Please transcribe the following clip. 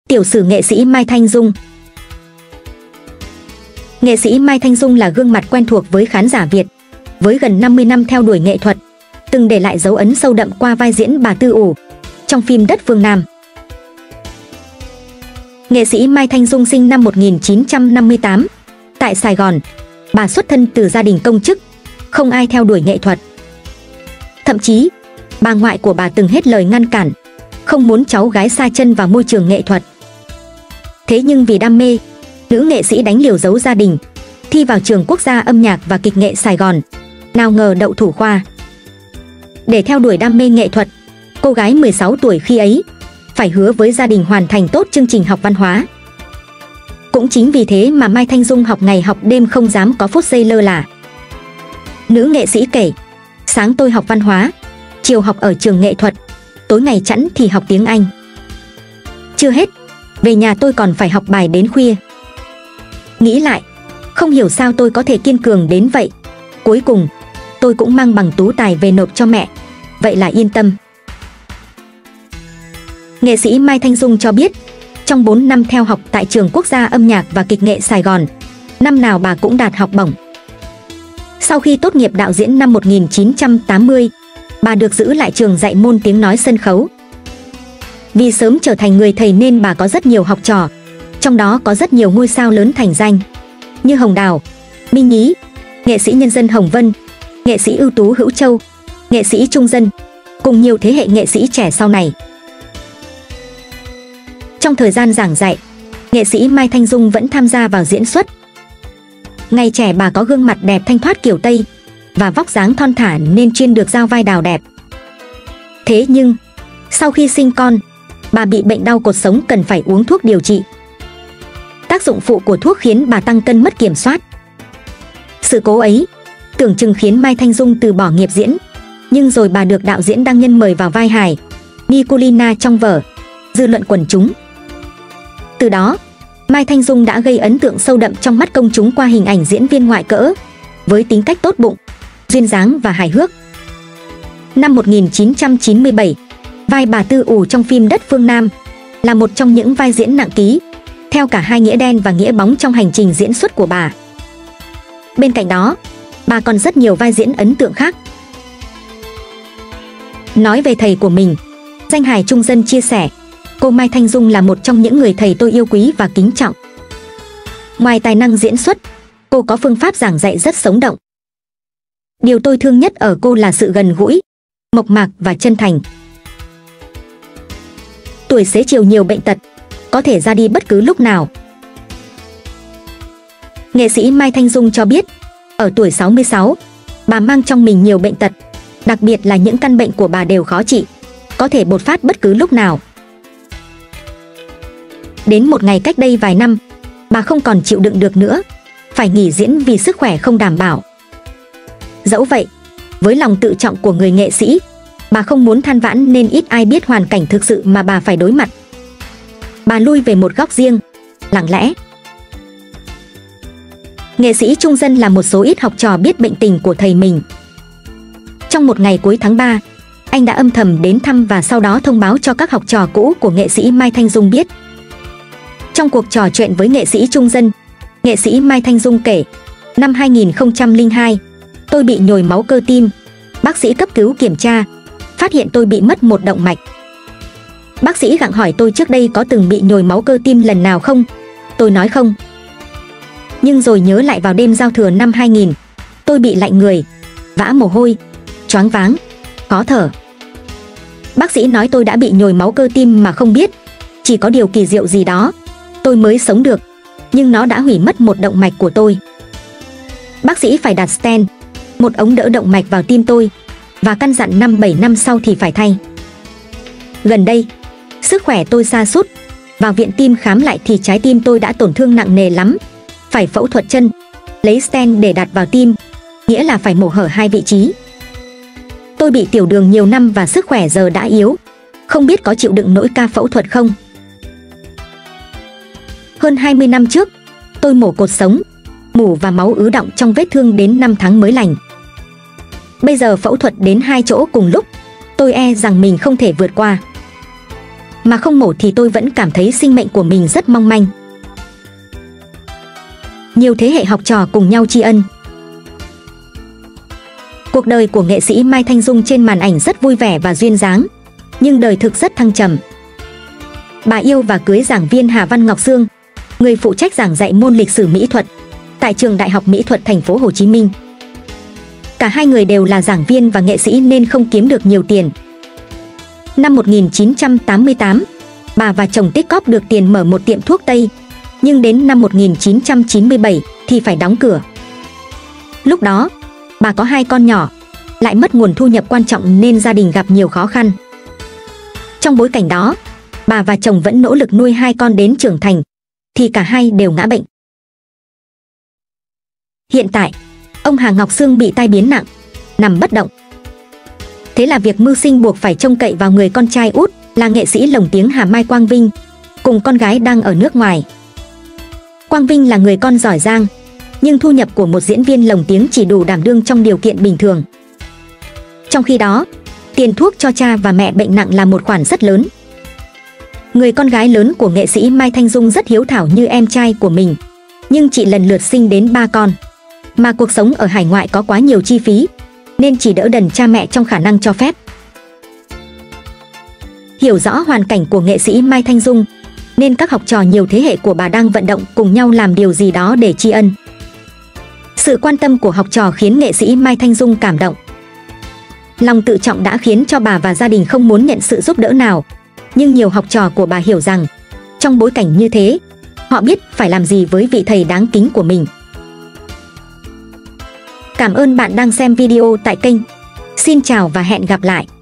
Tiểu sử nghệ sĩ Mai Thanh Dung. Nghệ sĩ Mai Thanh Dung là gương mặt quen thuộc với khán giả Việt, với gần 50 năm theo đuổi nghệ thuật, từng để lại dấu ấn sâu đậm qua vai diễn bà Tư Ủ trong phim Đất Phương Nam. Nghệ sĩ Mai Thanh Dung sinh năm 1958 tại Sài Gòn. Bà xuất thân từ gia đình công chức, không ai theo đuổi nghệ thuật. Thậm chí, bà ngoại của bà từng hết lời ngăn cản, không muốn cháu gái sa chân vào môi trường nghệ thuật. Thế nhưng vì đam mê, nữ nghệ sĩ đánh liều giấu gia đình, thi vào trường Quốc gia âm nhạc và kịch nghệ Sài Gòn, nào ngờ đậu thủ khoa. Để theo đuổi đam mê nghệ thuật, cô gái 16 tuổi khi ấy phải hứa với gia đình hoàn thành tốt chương trình học văn hóa. Cũng chính vì thế mà Mai Thanh Dung học ngày học đêm, không dám có phút giây lơ là. Nữ nghệ sĩ kể, sáng tôi học văn hóa, chiều học ở trường nghệ thuật, tối ngày chẵn thì học tiếng Anh. Chưa hết, về nhà tôi còn phải học bài đến khuya. Nghĩ lại, không hiểu sao tôi có thể kiên cường đến vậy. Cuối cùng, tôi cũng mang bằng tú tài về nộp cho mẹ, vậy là yên tâm. Nghệ sĩ Mai Thanh Dung cho biết, trong 4 năm theo học tại trường Quốc gia âm nhạc và kịch nghệ Sài Gòn, năm nào bà cũng đạt học bổng. Sau khi tốt nghiệp đạo diễn năm 1980, bà được giữ lại trường dạy môn tiếng nói sân khấu. Vì sớm trở thành người thầy nên bà có rất nhiều học trò, trong đó có rất nhiều ngôi sao lớn thành danh, như Hồng Đào, Minh Nhí, nghệ sĩ nhân dân Hồng Vân, nghệ sĩ ưu tú Hữu Châu, nghệ sĩ Trung Dân, cùng nhiều thế hệ nghệ sĩ trẻ sau này. Trong thời gian giảng dạy, nghệ sĩ Mai Thanh Dung vẫn tham gia vào diễn xuất. Ngày trẻ bà có gương mặt đẹp thanh thoát kiểu Tây và vóc dáng thon thả nên chuyên được giao vai đào đẹp. Thế nhưng, sau khi sinh con, bà bị bệnh đau cột sống cần phải uống thuốc điều trị. Tác dụng phụ của thuốc khiến bà tăng cân mất kiểm soát. Sự cố ấy tưởng chừng khiến Mai Thanh Dung từ bỏ nghiệp diễn, nhưng rồi bà được đạo diễn Đăng Nhân mời vào vai hài Nicolina trong vở Dư luận quần chúng. Từ đó, Mai Thanh Dung đã gây ấn tượng sâu đậm trong mắt công chúng qua hình ảnh diễn viên ngoại cỡ, với tính cách tốt bụng, duyên dáng và hài hước. Năm 1997, vai bà Tư Ủ trong phim Đất Phương Nam là một trong những vai diễn nặng ký, theo cả hai nghĩa đen và nghĩa bóng trong hành trình diễn xuất của bà. Bên cạnh đó, bà còn rất nhiều vai diễn ấn tượng khác. Nói về thầy của mình, danh hài Trung Dân chia sẻ, cô Mai Thanh Dung là một trong những người thầy tôi yêu quý và kính trọng. Ngoài tài năng diễn xuất, cô có phương pháp giảng dạy rất sống động. Điều tôi thương nhất ở cô là sự gần gũi, mộc mạc và chân thành. Tuổi xế chiều nhiều bệnh tật, có thể ra đi bất cứ lúc nào. Nghệ sĩ Mai Thanh Dung cho biết, ở tuổi 66, bà mang trong mình nhiều bệnh tật, đặc biệt là những căn bệnh của bà đều khó trị, có thể bộc phát bất cứ lúc nào. Đến một ngày cách đây vài năm, bà không còn chịu đựng được nữa, phải nghỉ diễn vì sức khỏe không đảm bảo. Dẫu vậy, với lòng tự trọng của người nghệ sĩ, bà không muốn than vãn nên ít ai biết hoàn cảnh thực sự mà bà phải đối mặt. Bà lui về một góc riêng, lặng lẽ. Nghệ sĩ Trung Dân là một số ít học trò biết bệnh tình của thầy mình. Trong một ngày cuối tháng 3, anh đã âm thầm đến thăm và sau đó thông báo cho các học trò cũ của nghệ sĩ Mai Thanh Dung biết. Trong cuộc trò chuyện với nghệ sĩ Trung Dân, nghệ sĩ Mai Thanh Dung kể, năm 2002, tôi bị nhồi máu cơ tim. Bác sĩ cấp cứu kiểm tra, phát hiện tôi bị mất một động mạch. Bác sĩ gặng hỏi tôi trước đây có từng bị nhồi máu cơ tim lần nào không? Tôi nói không. Nhưng rồi nhớ lại vào đêm giao thừa năm 2000, tôi bị lạnh người, vã mồ hôi, choáng váng, khó thở. Bác sĩ nói tôi đã bị nhồi máu cơ tim mà không biết, chỉ có điều kỳ diệu gì đó, tôi mới sống được, nhưng nó đã hủy mất một động mạch của tôi. Bác sĩ phải đặt stent, một ống đỡ động mạch vào tim tôi, và căn dặn 5-7 năm sau thì phải thay. Gần đây, sức khỏe tôi sa sút, vào viện tim khám lại thì trái tim tôi đã tổn thương nặng nề lắm, phải phẫu thuật chân, lấy stent để đặt vào tim, nghĩa là phải mổ hở hai vị trí. Tôi bị tiểu đường nhiều năm và sức khỏe giờ đã yếu, không biết có chịu đựng nổi ca phẫu thuật không. Hơn 20 năm trước, tôi mổ cột sống, mủ và máu ứ đọng trong vết thương đến 5 tháng mới lành. Bây giờ phẫu thuật đến 2 chỗ cùng lúc, tôi e rằng mình không thể vượt qua. mà không mổ thì tôi vẫn cảm thấy sinh mệnh của mình rất mong manh. Nhiều thế hệ học trò cùng nhau tri ân. Cuộc đời của nghệ sĩ Mai Thanh Dung trên màn ảnh rất vui vẻ và duyên dáng, nhưng đời thực rất thăng trầm. Bà yêu và cưới giảng viên Hà Văn Ngọc Sương, người phụ trách giảng dạy môn lịch sử mỹ thuật tại trường Đại học Mỹ thuật thành phố Hồ Chí Minh. Cả hai người đều là giảng viên và nghệ sĩ nên không kiếm được nhiều tiền. Năm 1988, bà và chồng tích cóp được tiền mở một tiệm thuốc Tây, nhưng đến năm 1997 thì phải đóng cửa. Lúc đó, bà có 2 con nhỏ, lại mất nguồn thu nhập quan trọng nên gia đình gặp nhiều khó khăn. Trong bối cảnh đó, bà và chồng vẫn nỗ lực nuôi 2 con đến trưởng thành, thì cả hai đều ngã bệnh. Hiện tại, ông Hà Ngọc Sương bị tai biến nặng, nằm bất động. Thế là việc mưu sinh buộc phải trông cậy vào người con trai út là nghệ sĩ lồng tiếng Hà Mai Quang Vinh, cùng con gái đang ở nước ngoài. Quang Vinh là người con giỏi giang, nhưng thu nhập của một diễn viên lồng tiếng chỉ đủ đảm đương trong điều kiện bình thường. Trong khi đó, tiền thuốc cho cha và mẹ bệnh nặng là một khoản rất lớn. Người con gái lớn của nghệ sĩ Mai Thanh Dung rất hiếu thảo như em trai của mình, nhưng chị lần lượt sinh đến 3 con. Mà cuộc sống ở hải ngoại có quá nhiều chi phí, nên chỉ đỡ đần cha mẹ trong khả năng cho phép. Hiểu rõ hoàn cảnh của nghệ sĩ Mai Thanh Dung, nên các học trò nhiều thế hệ của bà đang vận động cùng nhau làm điều gì đó để tri ân. Sự quan tâm của học trò khiến nghệ sĩ Mai Thanh Dung cảm động. Lòng tự trọng đã khiến cho bà và gia đình không muốn nhận sự giúp đỡ nào, nhưng nhiều học trò của bà hiểu rằng, trong bối cảnh như thế, họ biết phải làm gì với vị thầy đáng kính của mình. Cảm ơn bạn đang xem video tại kênh. Xin chào và hẹn gặp lại.